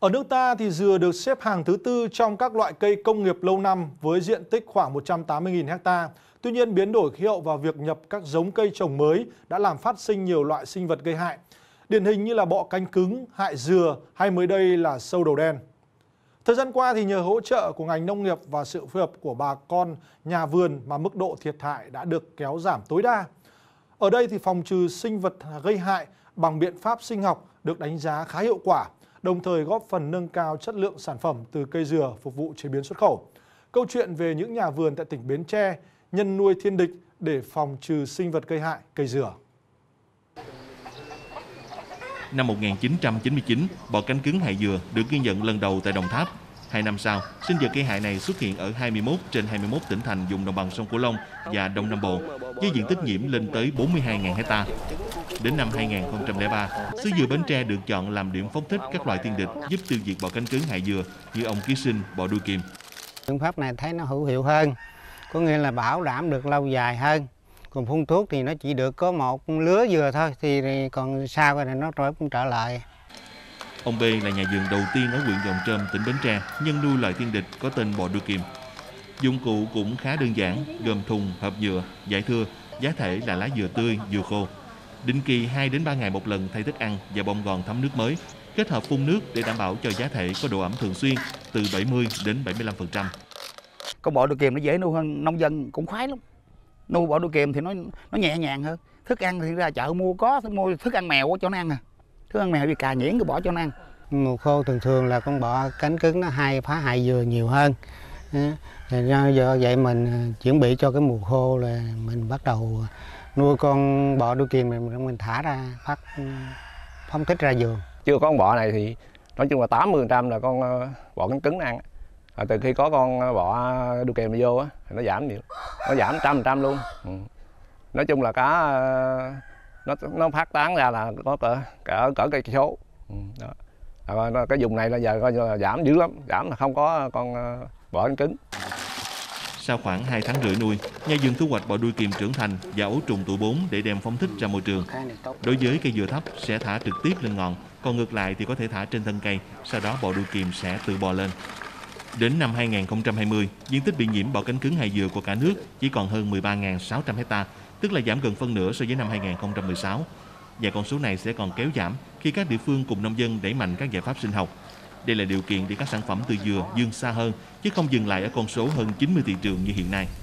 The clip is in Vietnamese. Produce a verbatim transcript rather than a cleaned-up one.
Ở nước ta thì dừa được xếp hàng thứ tư trong các loại cây công nghiệp lâu năm với diện tích khoảng một trăm tám mươi nghìn ha. Tuy nhiên, biến đổi khí hậu và việc nhập các giống cây trồng mới đã làm phát sinh nhiều loại sinh vật gây hại. Điển hình như là bọ cánh cứng, hại dừa hay mới đây là sâu đầu đen. Thời gian qua thì nhờ hỗ trợ của ngành nông nghiệp và sự phối hợp của bà con nhà vườn mà mức độ thiệt hại đã được kéo giảm tối đa. Ở đây thì phòng trừ sinh vật gây hại bằng biện pháp sinh học được đánh giá khá hiệu quả, đồng thời góp phần nâng cao chất lượng sản phẩm từ cây dừa phục vụ chế biến xuất khẩu. Câu chuyện về những nhà vườn tại tỉnh Bến Tre nhân nuôi thiên địch để phòng trừ sinh vật gây hại cây dừa. Năm một nghìn chín trăm chín mươi chín, bọ cánh cứng hại dừa được ghi nhận lần đầu tại Đồng Tháp. Hai năm sau, sinh vật gây hại này xuất hiện ở hai mươi mốt trên hai mươi mốt tỉnh thành vùng đồng bằng sông Cửu Long và Đông Nam Bộ, với diện tích nhiễm lên tới bốn mươi hai nghìn ha. Đến năm hai nghìn không trăm lẻ ba, xứ dừa Bến Tre được chọn làm điểm phóng thích các loài thiên địch giúp tiêu diệt bọ cánh cứng hại dừa như ong ký sinh, bọ đuôi kiềm. Phương pháp này thấy nó hữu hiệu hơn, có nghĩa là bảo đảm được lâu dài hơn. Còn phun thuốc thì nó chỉ được có một lứa dừa thôi, thì còn sau rồi nó cũng trở lại. Ông B là nhà vườn đầu tiên ở huyện Giồng Trôm, tỉnh Bến Tre, nhân nuôi loại thiên địch có tên bọ đuôi kiềm. Dụng cụ cũng khá đơn giản, gồm thùng, hộp nhựa, vải thưa, giá thể là lá dừa tươi, dừa khô. Định kỳ hai đến ba ngày một lần thay thức ăn và bông gòn thấm nước mới, kết hợp phun nước để đảm bảo cho giá thể có độ ẩm thường xuyên từ bảy mươi đến bảy mươi lăm phần trăm. Con bọ đuôi kiềm nó dễ nuôi hơn, nông dân cũng khoái lắm. Nuôi bọ đuôi kiềm thì nó nó nhẹ nhàng hơn. Thức ăn thì ra chợ mua có, mua thức ăn mèo cho nó ăn à. Thức ăn mèo bị cà nhuyễn cái bỏ cho nó ăn. Mùa khô thường thường là con bọ cánh cứng nó hay phá hại dừa nhiều hơn. Thì do vậy mình chuẩn bị cho cái mùa khô là mình bắt đầu nuôi con bọ đuôi kiềm mình mình thả ra phát phóng thích ra vườn. Chưa có con bọ này thì nói chung là tám mươi phần trăm là con bọ cánh cứng ăn. Rồi từ khi có con bọ đuôi kiềm vô á thì nó giảm nhiều, nó giảm trăm phần trăm luôn. Ừ. Nói chung là cá nó nó phát tán ra là có cỡ cỡ cỡ cây số. Ừ. Đó. À, cái vùng này là giờ coi như là giảm dữ lắm, giảm là không có con bọ cánh cứng. Sau khoảng hai tháng rưỡi nuôi, nhà vườn thu hoạch bọ đuôi kiềm trưởng thành và ấu trùng tuổi bốn để đem phóng thích ra môi trường. Đối với cây dừa thấp sẽ thả trực tiếp lên ngọn, còn ngược lại thì có thể thả trên thân cây, sau đó bọ đuôi kiềm sẽ tự bò lên. Đến năm hai nghìn không trăm hai mươi, diện tích bị nhiễm bọ cánh cứng hại dừa của cả nước chỉ còn hơn mười ba nghìn sáu trăm ha, tức là giảm gần phân nửa so với năm hai nghìn không trăm mười sáu. Và con số này sẽ còn kéo giảm khi các địa phương cùng nông dân đẩy mạnh các giải pháp sinh học. Đây là điều kiện để các sản phẩm từ dừa vươn xa hơn, chứ không dừng lại ở con số hơn chín mươi thị trường như hiện nay.